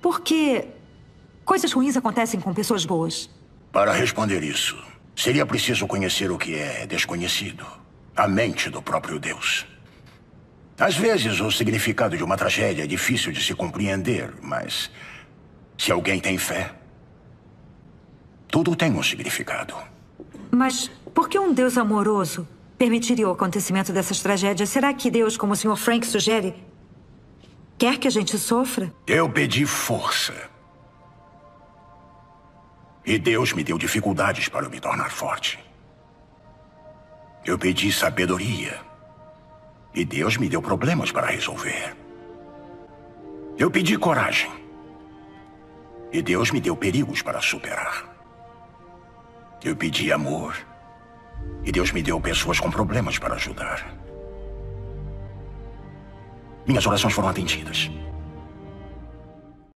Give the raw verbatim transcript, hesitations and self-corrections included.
Por que coisas ruins acontecem com pessoas boas? Para responder isso, seria preciso conhecer o que é desconhecido. A mente do próprio Deus. Às vezes, o significado de uma tragédia é difícil de se compreender, mas se alguém tem fé, tudo tem um significado. Mas por que um Deus amoroso permitiria o acontecimento dessas tragédias? Será que Deus, como o senhor Frank sugere, quer que a gente sofra? Eu pedi força. E Deus me deu dificuldades para eu me tornar forte. Eu pedi sabedoria. E Deus me deu problemas para resolver. Eu pedi coragem. E Deus me deu perigos para superar. Eu pedi amor. E Deus me deu pessoas com problemas para ajudar. Minhas orações foram atendidas.